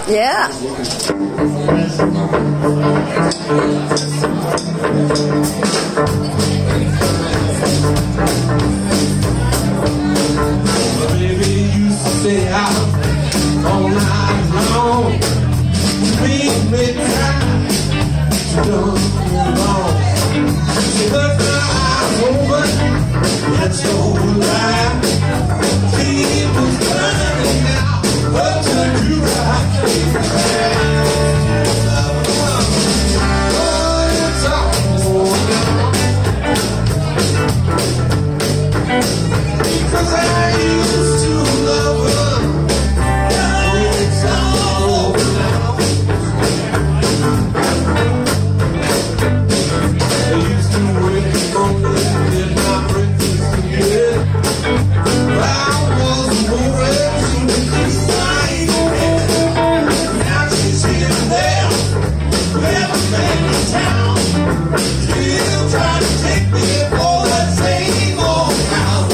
Yeah. Baby used to stay out all night long. We made time to go along. She looked my eyes open, let's go live. She was burning out, what to do right. Cause I used to love her. Now it's all over now. I used to wake up on the get my breakfast again. I was moving to the side. Now she's here and there. Never been in town. Still trying to take me for that same old town.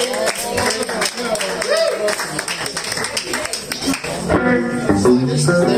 So this is